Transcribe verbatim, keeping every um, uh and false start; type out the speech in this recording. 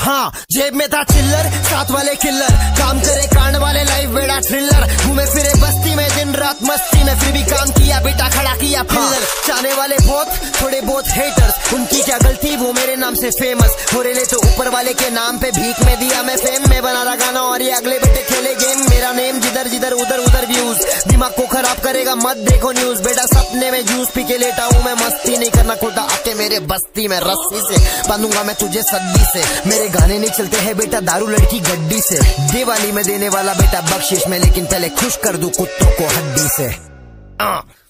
हाँ जेब में था चिल्लर, साथ वाले किल्लर, काम करे कांड वाले, लाइफ बेड़ा थ्रिलर, घूमे फिरे बस्ती में दिन रात मस्ती में, फिर भी काम किया बेटा खड़ा किया पिल्लर। चाहने वाले बहुत, थोड़े बहुत हेटर्स, उनकी क्या गलती वो मेरे नाम से फेमस हो रहे, तो ऊपर वाले के नाम पे भीख में दिया मैं फेम में, बना रहा गाना और ये अगले बेटे खेले गेम, मेरा नेम जिधर जिधर उधर उधर व्यूज, दिमाग को खराब करेगा मत देखो न्यूज, बेटा सपने में जूस पी के लेटा हूँ मैं, मस्ती नहीं करना खुदा आके मेरे बस्ती में, रस्सी से बांधूंगा मैं तुझे सद्दी से, मेरे गाने नहीं चलते हैं बेटा दारू लड़की गड्डी से, दिवाली में देने वाला बेटा बख्शिश में, लेकिन पहले खुश कर दूं कुत्तों को हड्डी से। आ,